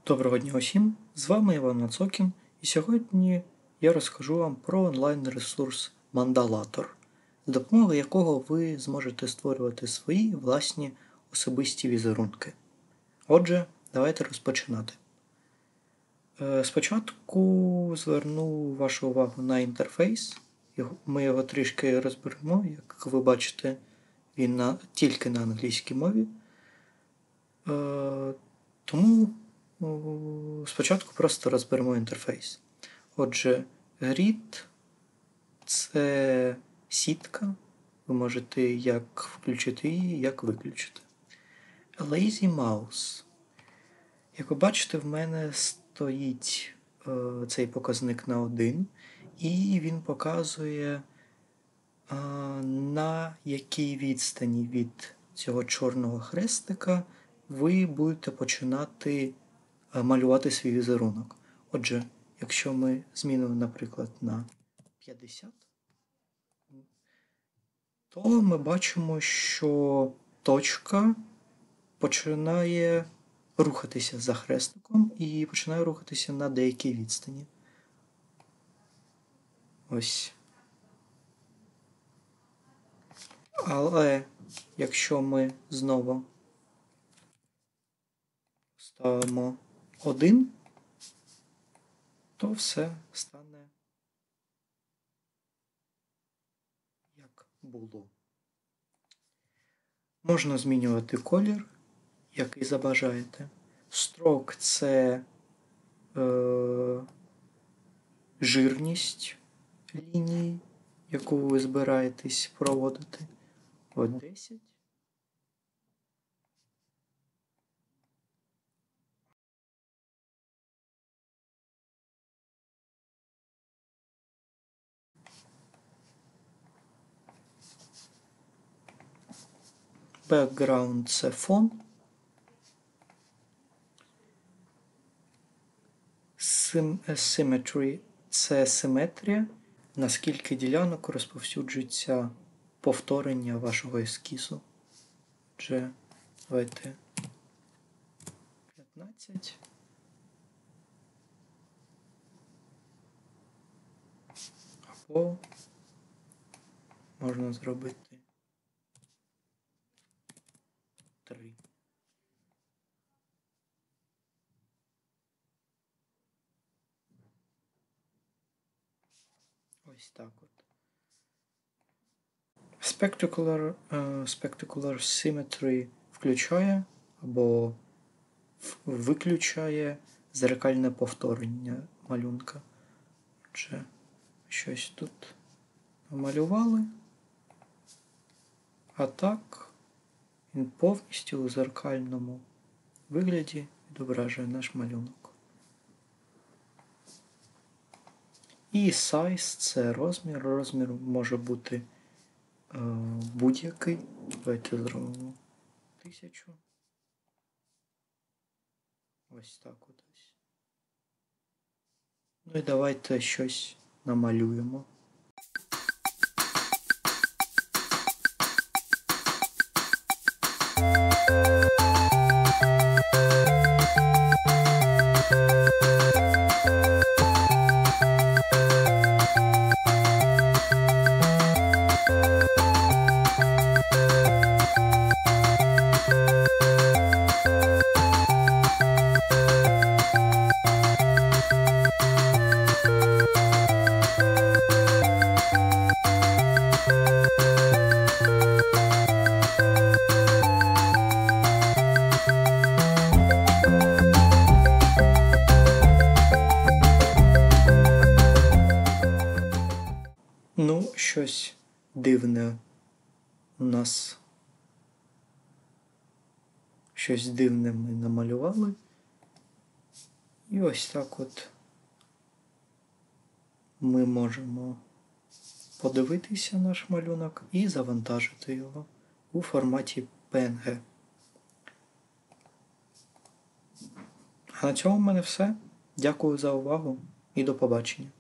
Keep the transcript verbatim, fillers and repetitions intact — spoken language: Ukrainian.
Доброго дня усім! З вами Іван Мацокін, і сьогодні я розкажу вам про онлайн-ресурс Mandalator, з допомогою якого ви зможете створювати свої власні особисті візерунки. Отже, давайте розпочинати. Спочатку зверну вашу увагу на інтерфейс. Ми його трішки розберемо, як ви бачите, він на, тільки на англійській мові. Тому спочатку просто розберемо інтерфейс. Отже, Grid – це сітка. Ви можете як включити її, як виключити. Lazy Mouse. Як ви бачите, в мене стоїть е, цей показник на один, і він показує, е, на якій відстані від цього чорного хрестика ви будете починати малювати свій візерунок. Отже, якщо ми змінимо, наприклад, на п'ятдесят, то ми бачимо, що точка починає рухатися за хрестиком і починає рухатися на деякій відстані. Ось. Але якщо ми знову ставимо один, то все стане як було. Можна змінювати колір, який забажаєте. Stroke – це е, жирність лінії, яку ви збираєтесь проводити. От десять. Background – це фон. Symmetry – це симетрія, наскільки ділянок розповсюджується повторення вашого ескізу. Отже, давайте п'ятнадцять. Або можна зробити три. Ось так от. Spectacular, uh, Spectacular Symmetry включає або виключає зеркальне повторення малюнка. Отже, щось тут намалювали, а так він повністю у зеркальному вигляді відображує наш малюнок. І size – це розмір. Розмір може бути е, будь-який. Давайте зробимо тисячу. Ось так от ось. Ну і давайте щось намалюємо. Ну, щось дивне у нас, щось дивне ми намалювали. І ось так от ми можемо подивитися наш малюнок і завантажити його у форматі пі ен ге. А на цьому в мене все. Дякую за увагу і до побачення.